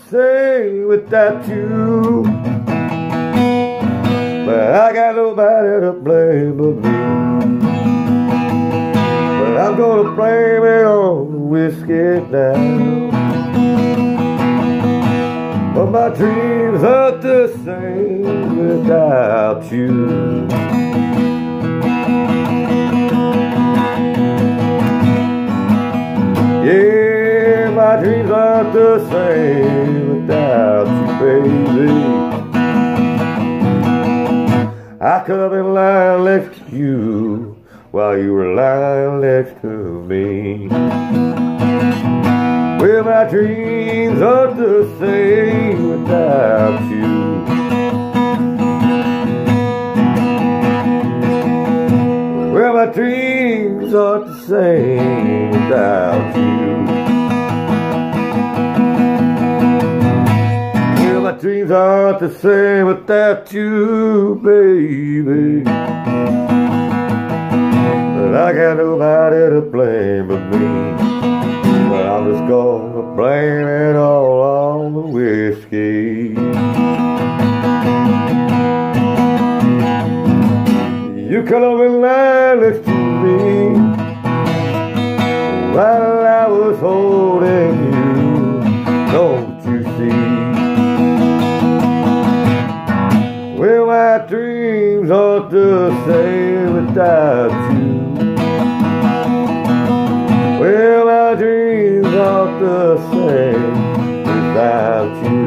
same without you. But I got nobody to blame but me. But I'm gonna blame it on the whiskey now. But my dreams aren't the same without you. Yeah, my dreams aren't the same without you, baby. I could have been lying next to you while you were lying next to me. Well, my dreams aren't the same without you. Well, my dreams aren't the same without you. Well, my dreams aren't the same without you, baby. But I got nobody to blame but me. But I'm just gonna blame it all on the whiskey. You could have been lying next to me while I was holding you, don't you see? Well, my dreams aren't the same without you. Well, my dreams aren't the same without you.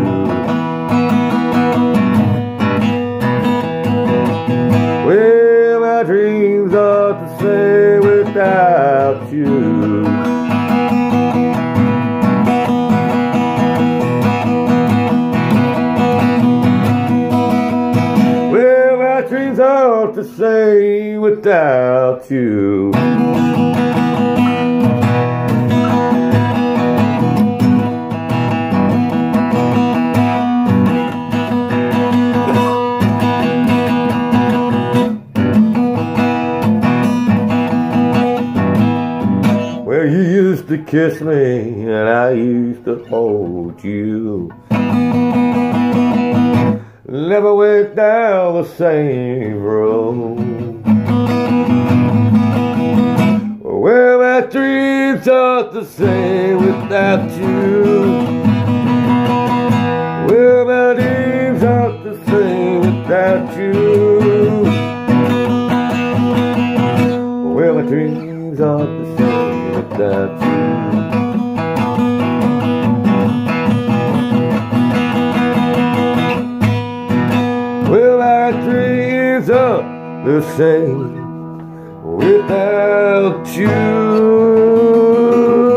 Well, my dreams aren't the same without you. Well, my dreams aren't the same without you. Well, you used to kiss me and I used to hold you. Never went down the same road. Well, my dreams aren't the same without you. Well, my dreams aren't the same without you. Well, my dreams aren't the same without you. Well, my dreams are the same without you.